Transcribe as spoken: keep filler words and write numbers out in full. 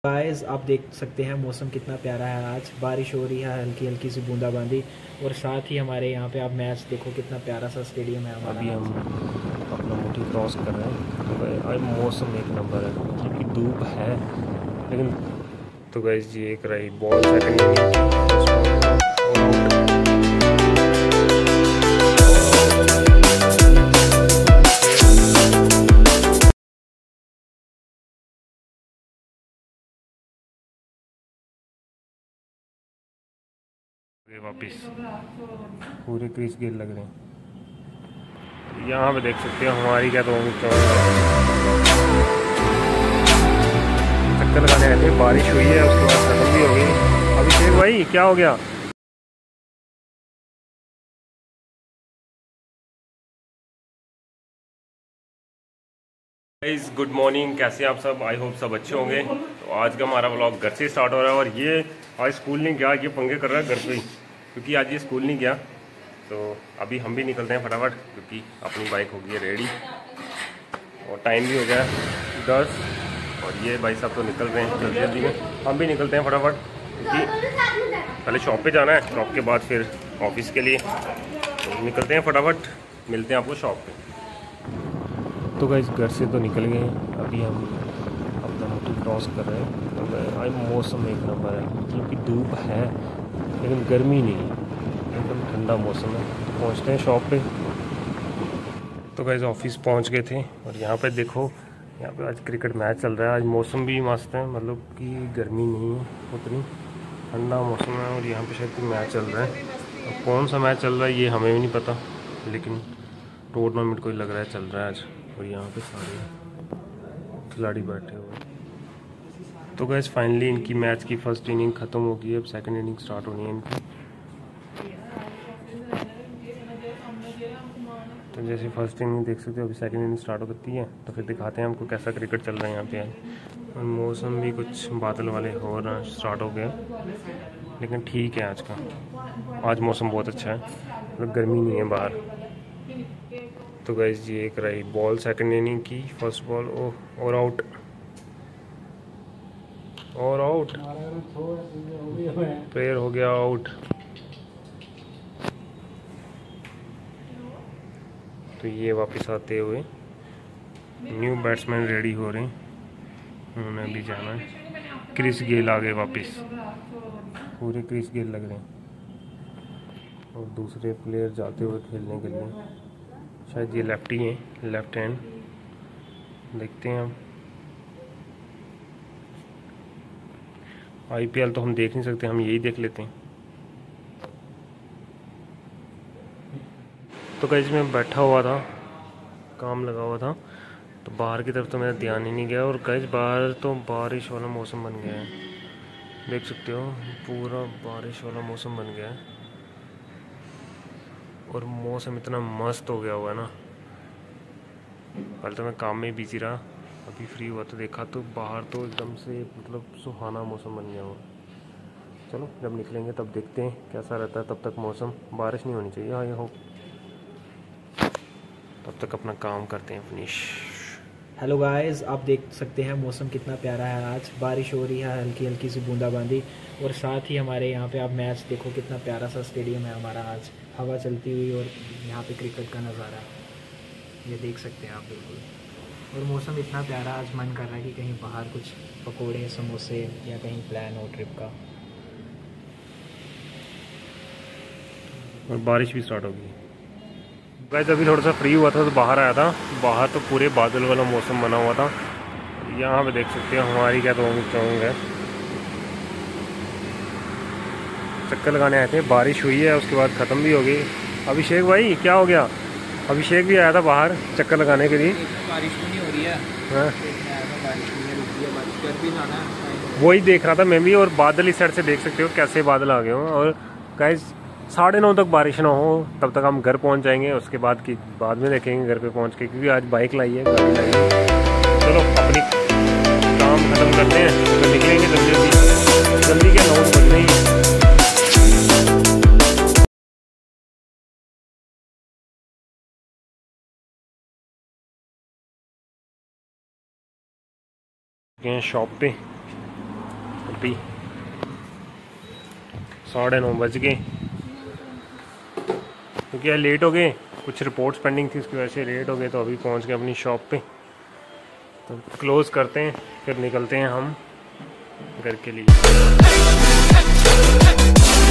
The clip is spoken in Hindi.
गाइस आप देख सकते हैं मौसम कितना प्यारा है। आज बारिश हो रही है, हल्की हल्की सी बूंदाबांदी, और साथ ही हमारे यहाँ पे आप मैच देखो, कितना प्यारा सा स्टेडियम है हमारा। अभी हम अपना मोटी क्रॉस कर रहे हैं तो भाई आज मौसम एक नंबर है, मतलब कि धूप है लेकिन। तो गाइस ये एक रही बॉल सेकंड इनिंग वापिस पूरे क्रीज गेल लग रहे हैं। यहाँ पे देख सकते हो हमारी क्या तो चक्कर लगाने आए थे, बारिश हुई है उसके बाद खत्म भी हो गई। अभिषेक भाई क्या हो गया? गाइस गुड मॉर्निंग, कैसे हैं आप सब? आई होप सब अच्छे होंगे। तो आज का हमारा व्लॉग घर से स्टार्ट हो रहा है, और ये आज स्कूल नहीं गया, ये पंगे कर रहा है घर पे ही, क्योंकि आज ये स्कूल नहीं गया। तो अभी हम भी निकलते हैं फटाफट, क्योंकि अपनी बाइक हो गई है रेडी और टाइम भी हो गया दस, और ये भाई साहब तो निकल रहे हैं जल्दी जल्दी में। हम भी निकलते हैं फटाफट, क्योंकि पहले शॉप पे जाना है, शॉप के बाद फिर ऑफिस के लिए। तो निकलते हैं फटाफट, मिलते हैं आपको शॉप पे। तो गाइस घर से तो निकल गए, अभी हम अपना मोटी क्रॉस कर रहे हैं। तो आज मौसम एक नंबर है, मतलब कि धूप है लेकिन गर्मी नहीं है, एकदम ठंडा मौसम है। तो पहुँचते हैं शॉप पे। तो गाइस ऑफिस पहुँच गए थे, और यहाँ पे देखो, यहाँ पे आज क्रिकेट मैच चल रहा है। आज मौसम भी मस्त है, मतलब कि गर्मी नहीं है उतनी, ठंडा मौसम है, और यहाँ पे शायद कोई मैच चल रहा है। अब कौन सा मैच चल रहा है ये हमें भी नहीं पता, लेकिन टूर्नामेंट कोई लग रहा है चल रहा है आज। और यहाँ पे सारे खिलाड़ी बैठे हुए हैं। तो गैस फाइनली इनकी मैच की फर्स्ट इनिंग ख़त्म हो गई है, अब सेकंड इनिंग स्टार्ट होनी है इनकी। तो जैसे फर्स्ट इनिंग देख सकते हो, अभी सेकंड इनिंग स्टार्ट होती है, तो फिर दिखाते हैं हमको कैसा क्रिकेट चल रहा है यहाँ पे आज। और मौसम भी कुछ बादल वाले हो रहे हैं, स्टार्ट हो गए, लेकिन ठीक है आज का। आज मौसम बहुत अच्छा है, मतलब गर्मी नहीं है बाहर। तो गाइस ये एक रही बॉल सेकंड इनिंग की, फर्स्ट बॉल ओ और आउट और आउट प्लेयर हो गया आउट। तो ये वापस आते हुए न्यू बैट्समैन रेडी हो रहे हैं, उन्होंने भी जाना है। क्रिस गेल आ गए वापस, पूरे क्रिस गेल लग रहे हैं, और दूसरे प्लेयर जाते हुए खेलने के लिए, शायद ये लेफ्टी हैं, लेफ्ट हैंड। देखते हैं हम। आईपीएल तो हम देख नहीं सकते, हम यही देख लेते हैं। तो गाइस मैं बैठा हुआ था, काम लगा हुआ था, तो बाहर की तरफ तो मेरा ध्यान ही नहीं गया, और गाइस बाहर तो बारिश वाला मौसम बन गया है, देख सकते हो पूरा बारिश वाला मौसम बन गया है, और मौसम इतना मस्त हो गया हुआ है ना। पहले तो मैं काम में बिजी रहा, अभी फ्री हुआ तो देखा तो बाहर तो एकदम से मतलब सुहाना मौसम बन गया हुआ। चलो जब निकलेंगे तब देखते हैं कैसा रहता है। तब तक मौसम, बारिश नहीं होनी चाहिए, हाँ ये हो, तब तक अपना काम करते हैं फिनिश। हेलो गाइस आप देख सकते हैं मौसम कितना प्यारा है। आज बारिश हो रही है, हल्की हल्की सी बूंदाबांदी, और साथ ही हमारे यहाँ पे आप मैच देखो, कितना प्यारा सा स्टेडियम है हमारा। आज हवा चलती हुई, और यहाँ पे क्रिकेट का नज़ारा ये देख सकते हैं आप बिल्कुल। और मौसम इतना प्यारा, आज मन कर रहा है कि कहीं बाहर कुछ पकोड़े समोसे या कहीं प्लान हो ट्रिप का। और बारिश भी स्टार्ट हो गई। गाइस अभी थोड़ा सा फ्री हुआ था तो बाहर आया था, बाहर तो पूरे बादल वाला मौसम बना हुआ था। यहाँ पे देख सकते हो हमारी क्या तो चौंग है, चक्कर लगाने आए थे, बारिश हुई है उसके बाद ख़त्म भी हो गई। अभिषेक भाई क्या हो गया? अभिषेक भी आया था बाहर चक्कर लगाने के लिए। बारिश नहीं हो रही है, हाँ घर भी जाना है, वही देख रहा था मैं भी, और बादल इस साइड से देख सकते हो कैसे बादल आ गए हो। और गाइस साढ़े नौ तक बारिश ना हो तब तक हम घर पहुंच जाएंगे, उसके बाद की बाद में देखेंगे घर पे पहुंच के, क्योंकि आज बाइक लाई है, गाड़ी लाई है। चलो अपनी काम खत्म करते हैं, तो निकलेंगे जल्दी जल्दी जल्दी क्या नौ बज रही है। शॉप पे अभी साढ़े नौ बज गए, क्योंकि यार लेट हो गए, कुछ रिपोर्ट्स पेंडिंग थी उसकी वजह से लेट हो गए। तो अभी पहुंच गए अपनी शॉप पे, तो क्लोज़ करते हैं फिर निकलते हैं हम घर के लिए।